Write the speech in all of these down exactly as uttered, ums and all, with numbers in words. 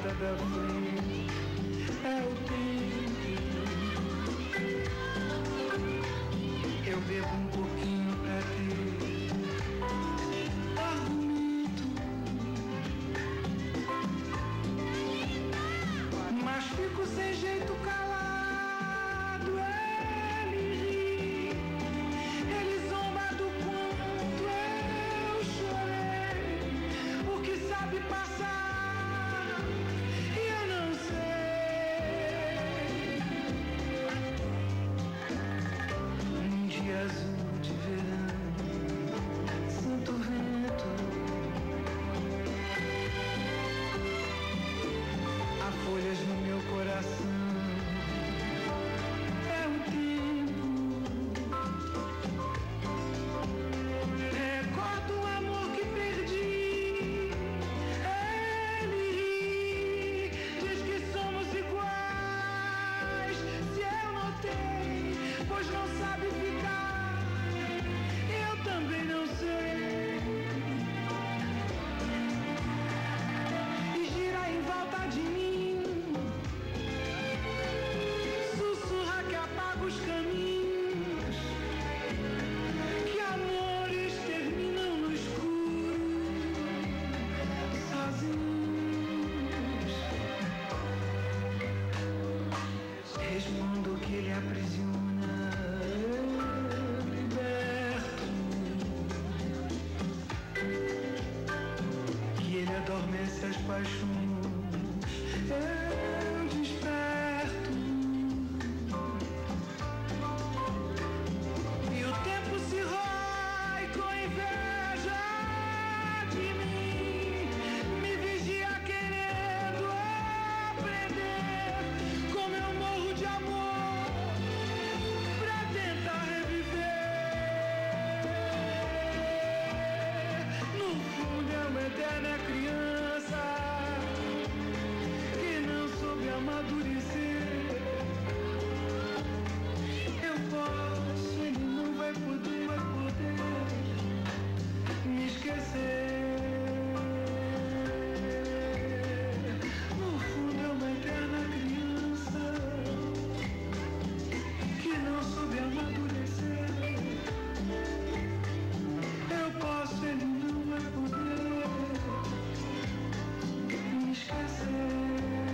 porta da frente. É o tempo. Eu bebo um pouquinho pra ter argumento, mas fico sem jeito calado. Ele ri, ele zomba do quanto eu chorei, porque sabe passar e eu não sei. Um dia azul de verão, santo vento, há folhas no meu coração. É o tempo. Recordo o amor que perdi. Ele ri, diz que somos iguais. Se eu notei, pois não sabe ficar, eu também não sei. E gira em volta de mim, sussurra que apaga os caminhos, que amores terminam no escuro, sozinhos. Respondo que ele aprisiona, eu liberto, que ele adormece as paixões, eu desperto. E o tempo se rói com inveja de mim, me vigia querendo aprender como eu morro de amor pra tentar reviver. No fundo é uma eterna criança que não soube amadurecer. Eu posso, ele não vai poder, vai poder me esquecer. No fundo é uma eterna criança que não soube amadurecer. Eu posso, ele não vai poder me esquecer.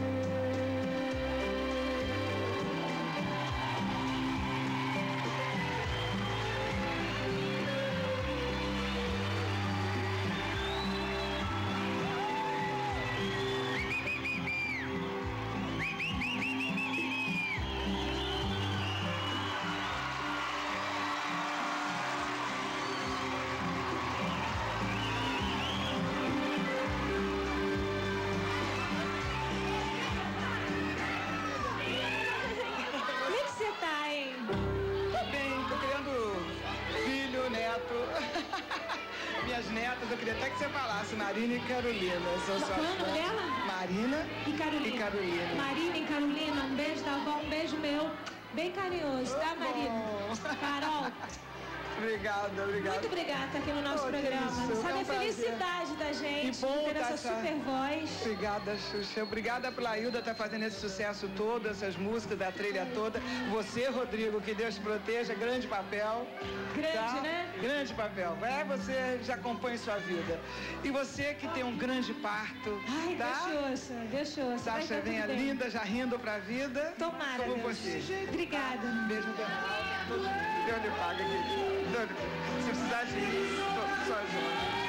Como é que você tá, hein? Tô bem, tô criando filho, neto. Minhas netas, eu queria até que você falasse, Marina e Carolina. São suas Qual é o nome netas. dela? Marina E Carolina. e Carolina. Marina e Carolina, um beijo da avó, um beijo meu. Bem carinhoso, tá, Marina? bom. Carol, Obrigada, obrigada. muito obrigada por estar aqui no nosso Oh, que programa. isso, Sabe é um a felicidade da gente Que bom de ter tá essa essa- super voz. Obrigada, Xuxa. Obrigada pela Hilda estar fazendo esse sucesso todo, essas músicas da trilha toda. Você, Rodrigo, que Deus te proteja, grande papel. Grande, tá? né? Grande papel. É, você já compõe sua vida. E você que tem um grande parto, Ai, tá? Deus te ouça, Deus te ouça. Vai Sasha dar venha tudo bem. linda, já rindo pra vida. Tomara, Como Deus. você. Obrigada. Beijo no Deus lhe paga, querido. Deus lhe- Se precisar de mim, tô só junto.